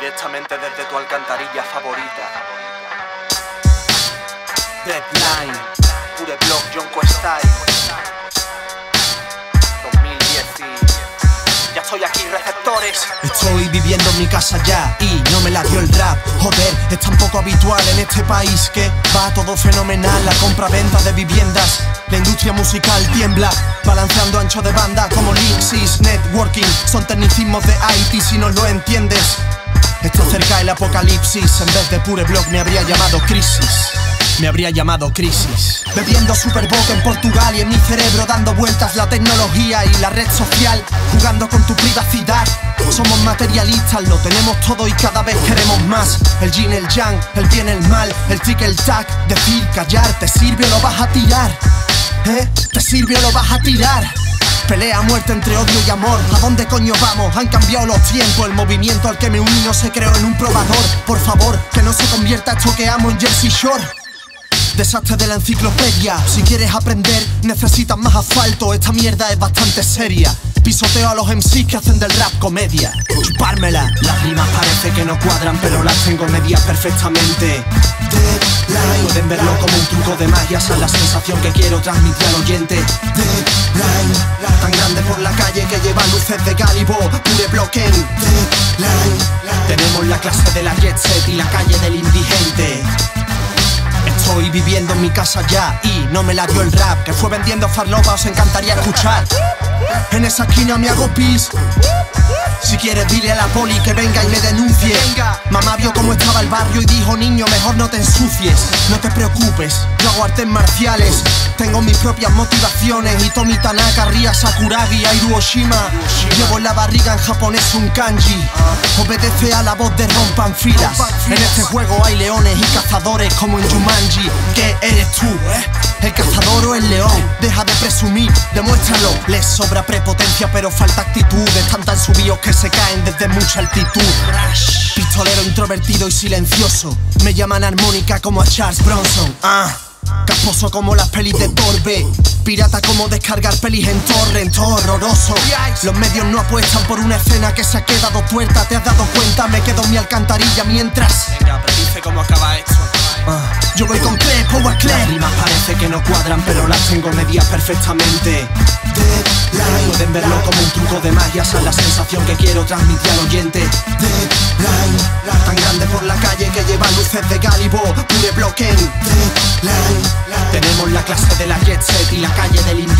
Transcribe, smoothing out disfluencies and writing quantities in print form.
Directamente desde tu alcantarilla favorita. Deadline, Pure Block, Yonko Style 2010 y ya estoy aquí, receptores. Estoy viviendo en mi casa ya y no me la dio el rap. Joder, es tan poco habitual en este país que va todo fenomenal. La compra-venta de viviendas, la industria musical tiembla, balanceando ancho de banda como Lixis, networking. Son tecnicismos de IT si no lo entiendes. Está cerca el apocalipsis, en vez de Pure Block me habría llamado crisis. Me habría llamado crisis. Bebiendo Superboc en Portugal y en mi cerebro dando vueltas la tecnología y la red social, jugando con tu privacidad. Somos materialistas, lo tenemos todo y cada vez queremos más. El yin, el yang, el bien, el mal, el tic, el tac. Decir, callar, ¿te sirve o lo vas a tirar? ¿Te sirve o lo vas a tirar? Pelea a muerte entre odio y amor. ¿A dónde coño vamos? Han cambiado los tiempos. El movimiento al que me uní no se creó en un probador. Por favor, que no se convierta esto que amo en Jersey Shore. Desastre de la enciclopedia. Si quieres aprender, necesitas más asfalto. Esta mierda es bastante seria. Pisoteo a los MCs que hacen del rap comedia. Chupármela. Las rimas parece que no cuadran, pero las tengo medias perfectamente. Deadline. Pueden verlo como un truco de magia. Esa es la sensación que quiero transmitir al oyente. Deadline. Tan grande por la calle que lleva luces de Gálibo. Pure Block en Deadline. Tenemos la clase de la jet set y la calle del indigente. Estoy viviendo en mi casa ya y no me la dio el rap. Que fue vendiendo farlopa, os encantaría escuchar. En esa esquina me hago pis. Si quieres dile a la poli que venga y me denuncie. Mamá vio cómo estaba el barrio y dijo: niño, mejor no te ensucies. No te preocupes, yo hago artes marciales. Tengo mis propias motivaciones. Hitomi Tanaka, Ria Sakuragi, Airu Oshima. Llevo en la barriga en japonés un kanji. Obedece a la voz de Rompan Filas. En este juego hay leones y cazadores como en Jumanji. ¿Qué eres tú? ¿El cazador o el león? Deja de presumir, demuéstralo. Les sobra prepotencia pero falta actitud. Están tan subidos que se caen desde mucha altitud. Pistolero introvertido y silencioso. Me llaman armónica como a Charles Bronson. Casposo como las pelis de Torbe. Pirata como descargar pelis en torrent. Horroroso. Los medios no apuestan por una escena que se ha quedado tuerta. ¿Te has dado cuenta? Me quedo en mi alcantarilla mientras. Venga, predice cómo acaba esto. Yo voy con Clay, Power Clay. Las rimas parece que no cuadran, pero las tengo medias perfectamente. Deadline. Pueden verlo como un truco de magia. Esa es la sensación que quiero transmitir al oyente. Deadline. Tan grande por la calle que lleva luces de Gálibo. Pure Block en Deadline. Tenemos la clase de la jet set y la calle del